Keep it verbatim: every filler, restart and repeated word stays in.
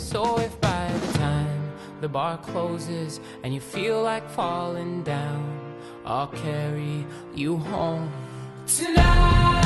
So if by the time the bar closes and you feel like falling down, I'll carry you home tonight.